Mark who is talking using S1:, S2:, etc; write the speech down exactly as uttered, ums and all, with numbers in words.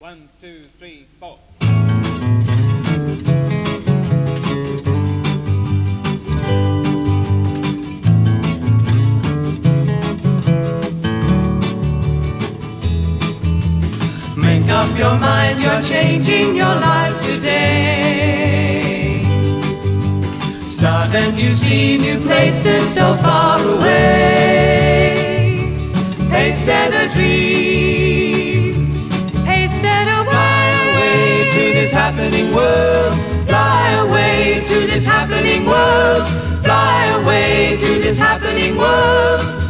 S1: One, two, three, four.
S2: Make up your mind, you're changing your life today. Start and you see new places so far away. Pacesetter dream, Pacesetter fly away to this happening world. Fly away to this happening world. Fly away to this happening world.